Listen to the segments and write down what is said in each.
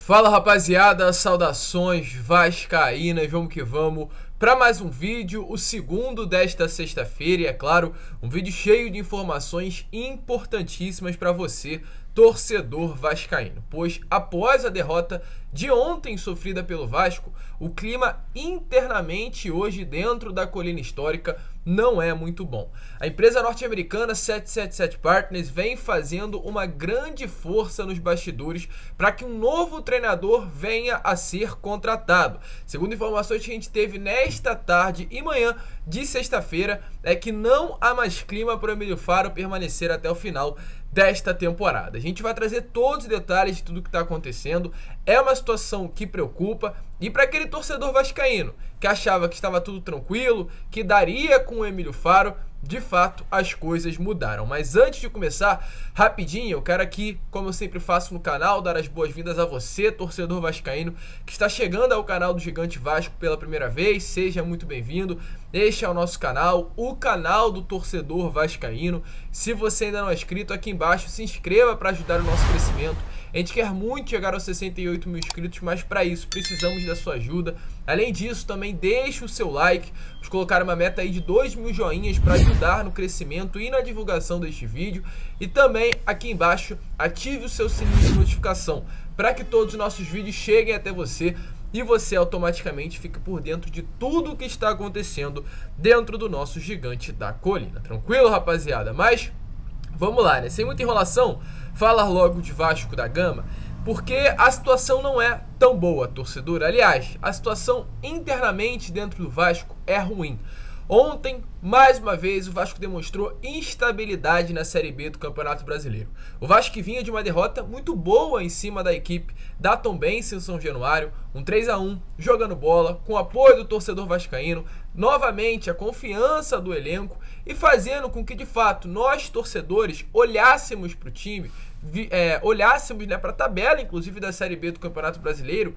Fala rapaziada, saudações vascaínas, vamos que vamos para mais um vídeo, o segundo desta sexta-feira e é claro, um vídeo cheio de informações importantíssimas para você, torcedor vascaíno, pois após a derrota de ontem sofrida pelo Vasco, o clima internamente hoje dentro da colina histórica não é muito bom. A empresa norte-americana 777 Partners vem fazendo uma grande força nos bastidores para que um novo treinador venha a ser contratado. Segundo informações que a gente teve nesta tarde e manhã de sexta-feira, é que não há mais clima para o Emílio Faro permanecer até o final desta temporada. A gente vai trazer todos os detalhes de tudo que está acontecendo. É uma situação que preocupa e para aquele torcedor vascaíno que achava que estava tudo tranquilo, que daria com o Emílio Faro, de fato as coisas mudaram. Mas antes de começar, rapidinho, eu quero aqui, como eu sempre faço no canal, dar as boas-vindas a você, torcedor vascaíno, que está chegando ao canal do Gigante Vasco pela primeira vez. Seja muito bem-vindo. Este é o nosso canal, o canal do torcedor vascaíno. Se você ainda não é inscrito, aqui embaixo se inscreva para ajudar o nosso crescimento. A gente quer muito chegar aos 68 mil inscritos, mas para isso precisamos da sua ajuda. Além disso, também deixe o seu like. Vamos colocar uma meta aí de 2 mil joinhas para ajudar no crescimento e na divulgação deste vídeo. E também aqui embaixo ative o seu sininho de notificação para que todos os nossos vídeos cheguem até você e você automaticamente fica por dentro de tudo o que está acontecendo dentro do nosso gigante da colina. Tranquilo, rapaziada? Mas vamos lá, né? Sem muita enrolação, falar logo de Vasco da Gama, porque a situação não é tão boa, torcedor. Aliás, a situação internamente dentro do Vasco é ruim. Ontem, mais uma vez, o Vasco demonstrou instabilidade na Série B do Campeonato Brasileiro. O Vasco que vinha de uma derrota muito boa em cima da equipe da Tombense em São Januário, um 3-1, jogando bola, com o apoio do torcedor vascaíno, novamente a confiança do elenco e fazendo com que, de fato, nós, torcedores, olhássemos para o time, olhássemos, né, para a tabela, inclusive, da Série B do Campeonato Brasileiro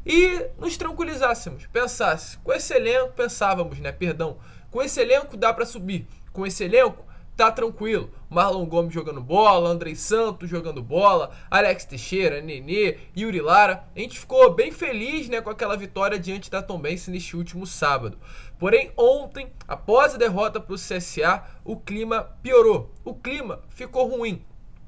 e nos tranquilizássemos, com esse elenco, com esse elenco dá para subir, com esse elenco tá tranquilo. Marlon Gomes jogando bola, Andrei Santos jogando bola, Alex Teixeira, Nenê, Yuri Lara. A gente ficou bem feliz, né, com aquela vitória diante da Tombense neste último sábado. Porém, ontem, após a derrota para o CSA, o clima piorou, o clima ficou ruim.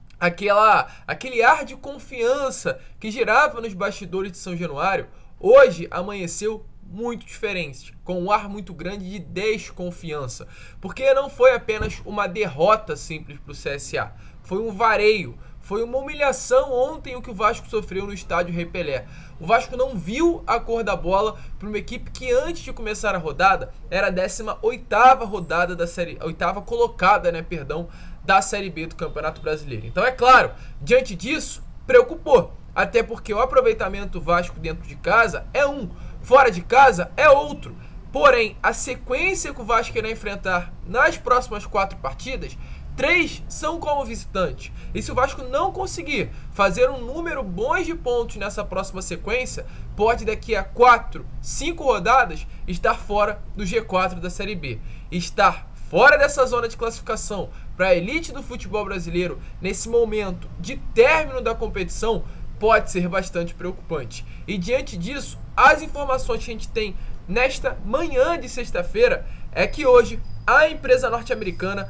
Aquele ar de confiança que girava nos bastidores de São Januário, hoje amanheceu muito diferente, com um ar muito grande de desconfiança, porque não foi apenas uma derrota simples para o CSA, foi um vareio, foi uma humilhação ontem o que o Vasco sofreu no estádio Rei Pelé. O Vasco não viu a cor da bola para uma equipe que antes de começar a rodada era a 18ª rodada da série, 8ª colocada, né, perdão, da Série B do Campeonato Brasileiro. Então é claro, diante disso, preocupou, até porque o aproveitamento do Vasco dentro de casa é um, fora de casa é outro. Porém, a sequência que o Vasco irá enfrentar nas próximas 4 partidas, 3 são como visitante. E se o Vasco não conseguir fazer um número bom de pontos nessa próxima sequência, pode daqui a 4, 5 rodadas estar fora do G4 da Série B. Estar fora dessa zona de classificação para a elite do futebol brasileiro nesse momento de término da competição pode ser bastante preocupante. E diante disso, as informações que a gente tem nesta manhã de sexta-feira é que hoje a empresa norte-americana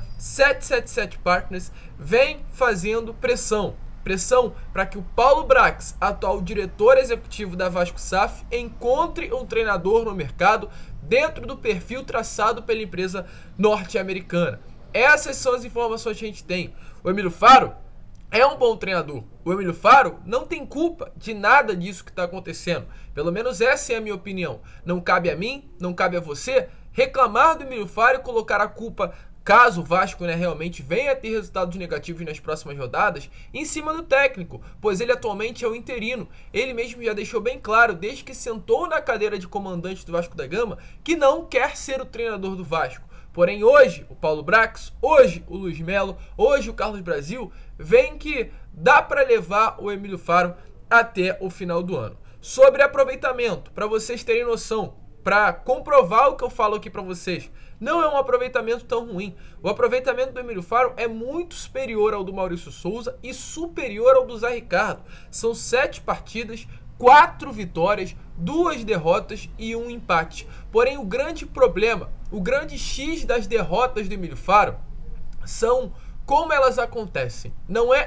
777 Partners vem fazendo pressão para que o Paulo Brax, atual diretor executivo da Vasco SAF, encontre um treinador no mercado dentro do perfil traçado pela empresa norte-americana. Essas são as informações que a gente tem. O Emílio Faro é um bom treinador. O Emílio Faro não tem culpa de nada disso que está acontecendo. Pelo menos essa é a minha opinião. Não cabe a mim, não cabe a você reclamar do Emílio Faro e colocar a culpa, caso o Vasco, né, realmente venha a ter resultados negativos nas próximas rodadas, em cima do técnico, pois ele atualmente é o interino. Ele mesmo já deixou bem claro, desde que sentou na cadeira de comandante do Vasco da Gama, que não quer ser o treinador do Vasco. Porém, hoje, o Paulo Brax, hoje o Luiz Melo, hoje o Carlos Brasil, vem que dá para levar o Emílio Faro até o final do ano. Sobre aproveitamento, para vocês terem noção, para comprovar o que eu falo aqui para vocês, não é um aproveitamento tão ruim. O aproveitamento do Emílio Faro é muito superior ao do Maurício Souza e superior ao do Zé Ricardo. São 7 partidas, 4 vitórias, 2 derrotas e 1 empate. Porém, o grande problema, o grande X das derrotas do Emílio Faro são como elas acontecem. Não é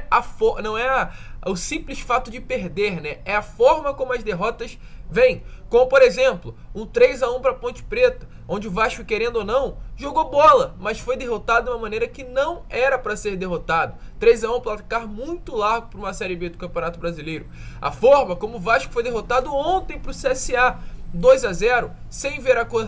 o simples fato de perder, né? É a forma como as derrotas vêm. Como, por exemplo, um 3-1 para Ponte Preta, onde o Vasco, querendo ou não, jogou bola, mas foi derrotado de uma maneira que não era para ser derrotado. 3-1, placar muito largo para uma Série B do Campeonato Brasileiro. A forma como o Vasco foi derrotado ontem para o CSA, 2-0, sem ver a cor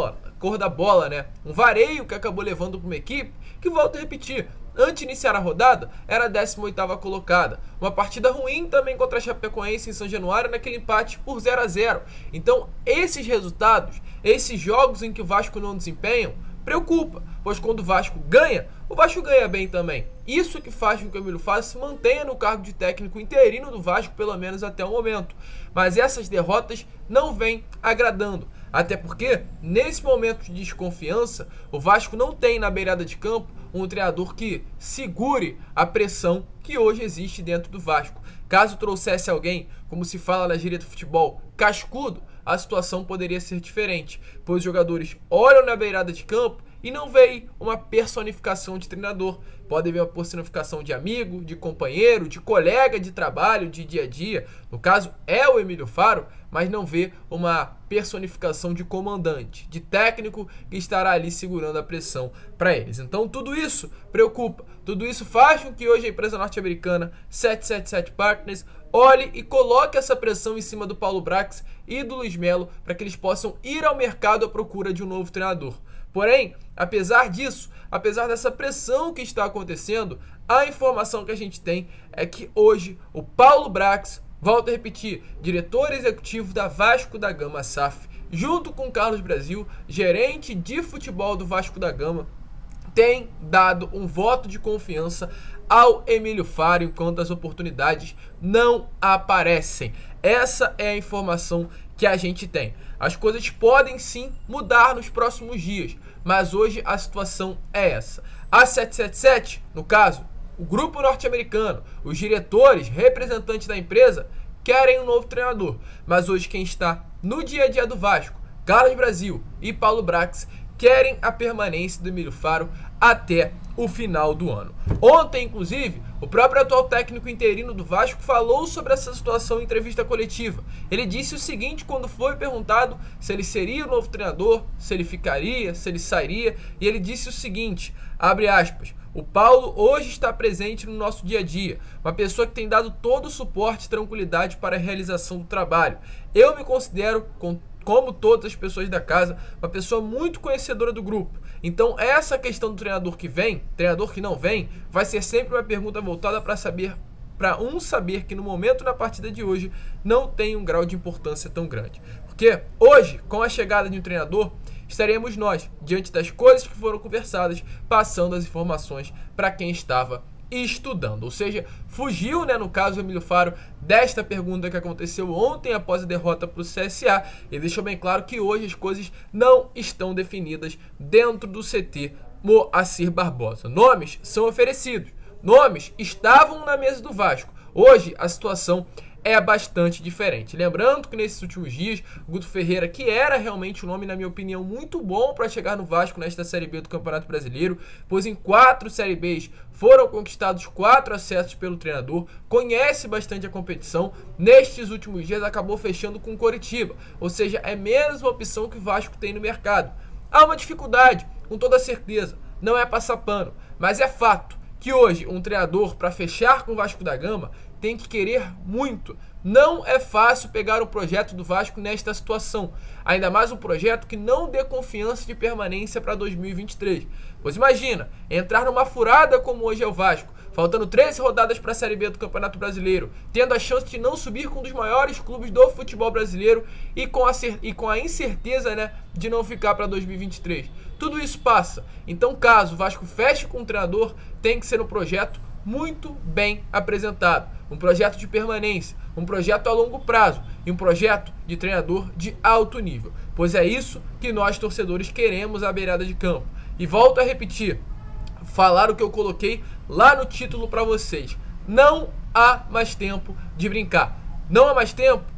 da bola, né? Um vareio que acabou levando para uma equipe que, volto a repetir, antes de iniciar a rodada, era a 18ª colocada. Uma partida ruim também contra a Chapecoense em São Januário, naquele empate por 0-0. Então, esses resultados, esses jogos em que o Vasco não desempenham, preocupa, pois quando o Vasco ganha bem também. Isso que faz com que o Emílio Faro se mantenha no cargo de técnico interino do Vasco, pelo menos até o momento. Mas essas derrotas não vêm agradando. Até porque, nesse momento de desconfiança, o Vasco não tem na beirada de campo um treinador que segure a pressão que hoje existe dentro do Vasco. Caso trouxesse alguém, como se fala na gíria do futebol, cascudo, a situação poderia ser diferente, pois os jogadores olham na beirada de campo e não veem uma personificação de treinador. Pode ver uma personificação de amigo, de companheiro, de colega de trabalho, de dia a dia. No caso, é o Emílio Faro, mas não vê uma personificação de comandante, de técnico que estará ali segurando a pressão para eles. Então tudo isso preocupa, tudo isso faz com que hoje a empresa norte-americana 777 Partners olhe e coloque essa pressão em cima do Paulo Brax e do Luiz Melo para que eles possam ir ao mercado à procura de um novo treinador. Porém, apesar disso, apesar dessa pressão que está acontecendo, a informação que a gente tem é que hoje o Paulo Brax, volto a repetir, diretor executivo da Vasco da Gama SAF, junto com o Carlos Brasil, gerente de futebol do Vasco da Gama, tem dado um voto de confiança ao Emílio Faro enquanto as oportunidades não aparecem. Essa é a informação que a gente tem. As coisas podem sim mudar nos próximos dias, mas hoje a situação é essa. A 777, no caso, o grupo norte-americano, os diretores, representantes da empresa, querem um novo treinador. Mas hoje quem está no dia a dia do Vasco, Carlos Brasil e Paulo Brax, querem a permanência do Emílio Faro até o final do ano. Ontem, inclusive, o próprio atual técnico interino do Vasco falou sobre essa situação em entrevista coletiva. Ele disse o seguinte quando foi perguntado se ele seria o novo treinador, se ele ficaria, se ele sairia, e ele disse o seguinte, abre aspas, o Paulo hoje está presente no nosso dia a dia, uma pessoa que tem dado todo o suporte e tranquilidade para a realização do trabalho. Eu me considero, como todas as pessoas da casa, uma pessoa muito conhecedora do grupo. Então essa questão do treinador que vem, treinador que não vem, vai ser sempre uma pergunta voltada para saber que no momento da partida de hoje não tem um grau de importância tão grande. Porque hoje, com a chegada de um treinador, estaremos nós, diante das coisas que foram conversadas, passando as informações para quem estava estudando. Ou seja, fugiu, né, no caso, o Emílio Faro, desta pergunta que aconteceu ontem após a derrota para o CSA. E deixou bem claro que hoje as coisas não estão definidas dentro do CT Moacir Barbosa. Nomes são oferecidos, nomes estavam na mesa do Vasco. Hoje a situação é bastante diferente. Lembrando que nesses últimos dias, o Guto Ferreira, que era realmente um nome, na minha opinião, muito bom para chegar no Vasco nesta Série B do Campeonato Brasileiro, pois em 4 Série Bs foram conquistados 4 acessos pelo treinador, conhece bastante a competição, nestes últimos dias acabou fechando com o Coritiba, ou seja, é menos uma opção que o Vasco tem no mercado. Há uma dificuldade, com toda certeza, não é passar pano, mas é fato que hoje um treinador, para fechar com o Vasco da Gama, tem que querer muito. Não é fácil pegar o projeto do Vasco nesta situação. Ainda mais um projeto que não dê confiança de permanência para 2023. Pois imagina, entrar numa furada como hoje é o Vasco, faltando 13 rodadas para a Série B do Campeonato Brasileiro, tendo a chance de não subir com um dos maiores clubes do futebol brasileiro e com a incerteza, né, de não ficar para 2023. Tudo isso passa. Então, caso o Vasco feche com um treinador, tem que ser um projeto muito bem apresentado, um projeto de permanência, um projeto a longo prazo e um projeto de treinador de alto nível, pois é isso que nós torcedores queremos à beirada de campo. E volto a repetir, falar o que eu coloquei lá no título para vocês, não há mais tempo de brincar, não há mais tempo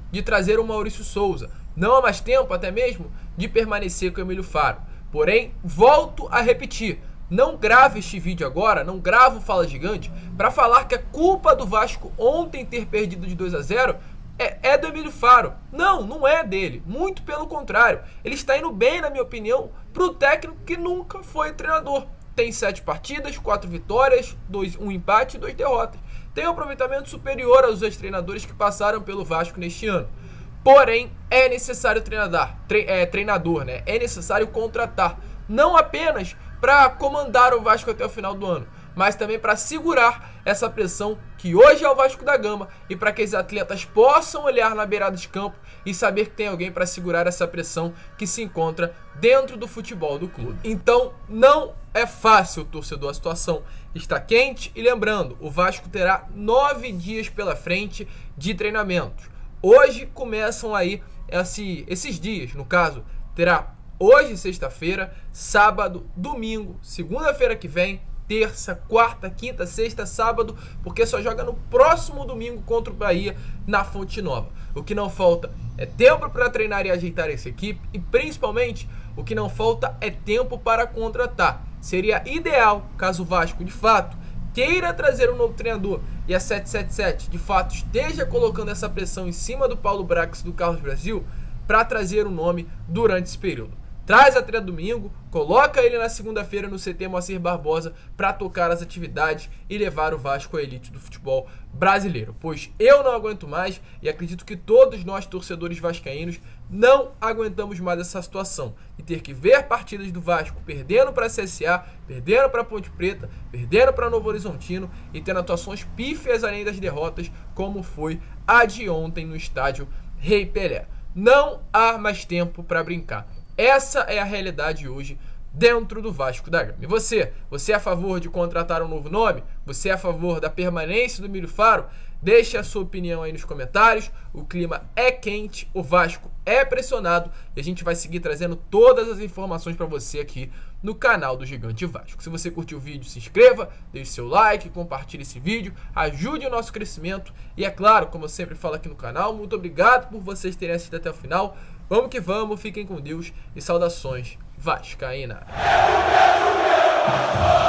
de trazer o Maurício Souza. Não há mais tempo, até mesmo, de permanecer com o Emílio Faro. Porém, volto a repetir, não grave este vídeo agora, não gravo Fala Gigante, para falar que a culpa do Vasco ontem ter perdido de 2-0 é do Emílio Faro. Não, não é dele. Muito pelo contrário. Ele está indo bem, na minha opinião, para o técnico que nunca foi treinador. Tem 7 partidas, 4 vitórias, 1 empate e 2 derrotas. Tem um aproveitamento superior aos ex-treinadores que passaram pelo Vasco neste ano. Porém, é necessário treinador, né? É necessário contratar. Não apenas para comandar o Vasco até o final do ano, mas também para segurar essa pressão que hoje é o Vasco da Gama e para que os atletas possam olhar na beirada de campo e saber que tem alguém para segurar essa pressão que se encontra dentro do futebol do clube. Então, não é fácil, torcedor, a situação está quente e lembrando, o Vasco terá 9 dias pela frente de treinamentos. Hoje começam aí esses dias, no caso, terá hoje, sexta-feira, sábado, domingo, segunda-feira que vem, terça, quarta, quinta, sexta, sábado, porque só joga no próximo domingo contra o Bahia na Fonte Nova. O que não falta é tempo para treinar e ajeitar essa equipe e principalmente o que não falta é tempo para contratar. Seria ideal caso o Vasco de fato queira trazer um novo treinador e a 777 de fato esteja colocando essa pressão em cima do Paulo Brax e do Carlos Brasil para trazer o nome durante esse período. Traz até domingo, coloca ele na segunda-feira no CT Moacir Barbosa para tocar as atividades e levar o Vasco à elite do futebol brasileiro. Pois eu não aguento mais e acredito que todos nós, torcedores vascaínos, não aguentamos mais essa situação de ter que ver partidas do Vasco perdendo para a CSA, perdendo para a Ponte Preta, perdendo para Novo Horizontino e tendo atuações pífias além das derrotas, como foi a de ontem no estádio Rei Pelé. Não há mais tempo para brincar. Essa é a realidade hoje dentro do Vasco da Gama. E você é a favor de contratar um novo nome? Você é a favor da permanência do Emílio Faro? Deixe a sua opinião aí nos comentários. O clima é quente, o Vasco é pressionado e a gente vai seguir trazendo todas as informações para você aqui no canal do Gigante Vasco. Se você curtiu o vídeo, se inscreva, deixe seu like, compartilhe esse vídeo, ajude o nosso crescimento e é claro, como eu sempre falo aqui no canal, muito obrigado por vocês terem assistido até o final. Vamos que vamos, fiquem com Deus e saudações vascaínas.